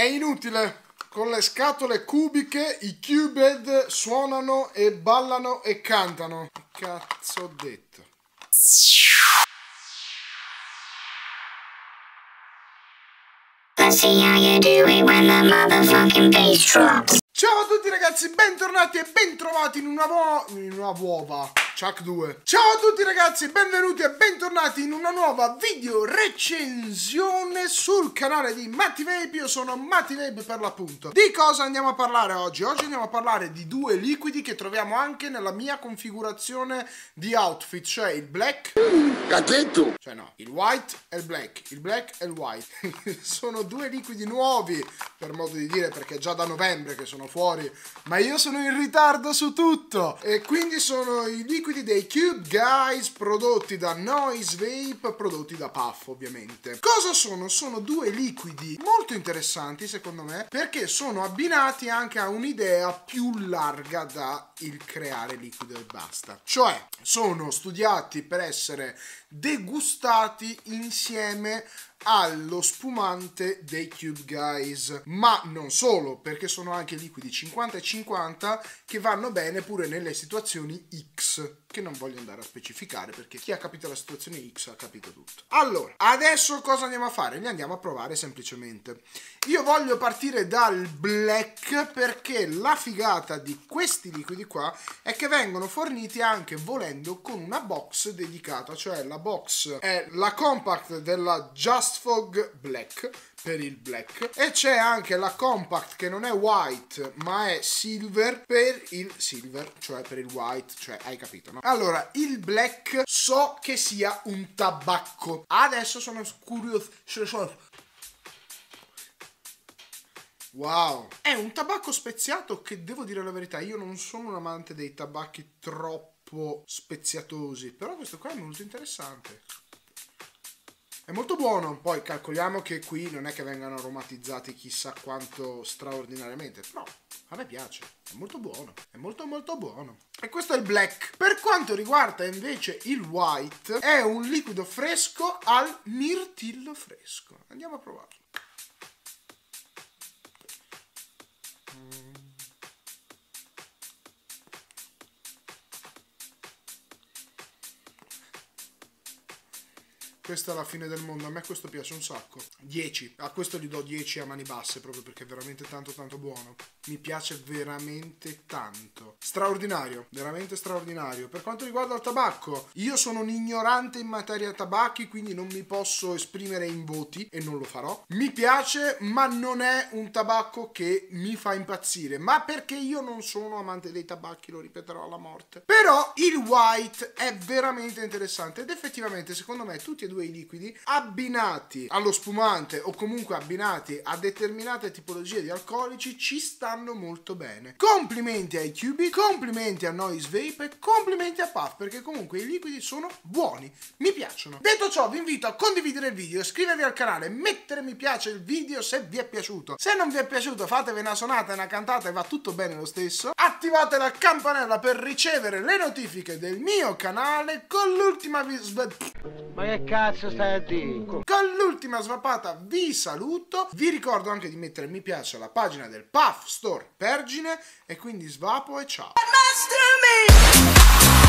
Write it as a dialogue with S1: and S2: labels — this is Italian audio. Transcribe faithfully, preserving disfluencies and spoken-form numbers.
S1: È inutile. Con le scatole cubiche i Cubed suonano e ballano e cantano. Che cazzo ho detto?
S2: Let's see how you do it when the motherfucking bass drops.
S1: Ciao a tutti ragazzi, bentornati e bentrovati in una nuova... in una nuova... Chuck due. Ciao a tutti ragazzi, benvenuti e bentornati in una nuova video recensione sul canale di Mattivape. Io sono Mattivape per l'appunto. Di cosa andiamo a parlare oggi? Oggi andiamo a parlare di due liquidi che troviamo anche nella mia configurazione di outfit, cioè il black...
S3: Cazzetto!
S1: Cioè no, il white e il black. Il black e il white. Sono due liquidi nuovi, per modo di dire, perché è già da novembre che sono fuori, ma io sono in ritardo su tutto. E quindi sono i liquidi dei Cube Guys, prodotti da Noise Vape, prodotti da Puff ovviamente. Cosa sono? Sono due liquidi molto interessanti secondo me, perché sono abbinati anche a un'idea più larga da il creare liquido e basta. Cioè, sono studiati per essere degustati insieme allo spumante dei Cube Guys, ma non solo, perché sono anche liquidi cinquanta e cinquanta che vanno bene pure nelle situazioni X, che non voglio andare a specificare perché chi ha capito la situazione X ha capito tutto. Allora, adesso cosa andiamo a fare? Li andiamo a provare semplicemente. Io voglio partire dal black perché la figata di questi liquidi qua è che vengono forniti anche, volendo, con una box dedicata, cioè la box è la compact della Just Fog Black per il black, e c'è anche la compact che non è white ma è silver per il silver, cioè per il white, cioè hai capito, no? Allora, il black so che sia un tabacco. Adesso sono curioso. Wow, è un tabacco speziato che, devo dire la verità, io non sono un amante dei tabacchi troppo speziatosi, però questo qua è molto interessante. È molto buono. Poi calcoliamo che qui non è che vengano aromatizzati chissà quanto straordinariamente, però a me piace, è molto buono, è molto molto buono. E questo è il black. Per quanto riguarda invece il white, è un liquido fresco al mirtillo fresco. Andiamo a provarlo. Questa è la fine del mondo, a me questo piace un sacco. dieci, a questo gli do dieci a mani basse, proprio perché è veramente tanto tanto buono. Mi piace veramente tanto. Straordinario, veramente straordinario. Per quanto riguarda il tabacco, io sono un ignorante in materia tabacchi, quindi non mi posso esprimere in voti e non lo farò. Mi piace, ma non è un tabacco che mi fa impazzire, ma perché io non sono amante dei tabacchi, lo ripeterò alla morte. Però il white è veramente interessante ed effettivamente secondo me tutti e due i liquidi abbinati allo spumante o comunque abbinati a determinate tipologie di alcolici ci stanno molto bene. Complimenti ai Cube, complimenti a Noise Vape e complimenti a Puff, perché comunque i liquidi sono buoni, mi piacciono. Detto ciò, vi invito a condividere il video, iscrivervi al canale, mettere mi piace il video se vi è piaciuto. Se non vi è piaciuto, fatevi una suonata e una cantata e va tutto bene lo stesso. Attivate la campanella per ricevere le notifiche del mio canale con l'ultima vis...
S3: Ma che cazzo stai a dire?
S1: Con l'ultima svapata vi saluto. Vi ricordo anche di mettere mi piace alla pagina del Puff Store Pergine. E quindi svapo e ciao.